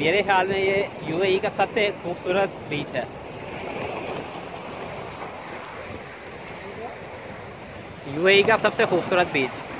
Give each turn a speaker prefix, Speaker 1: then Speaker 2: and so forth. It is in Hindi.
Speaker 1: मेरे ख्याल में ये यूएई का सबसे खूबसूरत बीच है। यूएई का सबसे खूबसूरत बीच।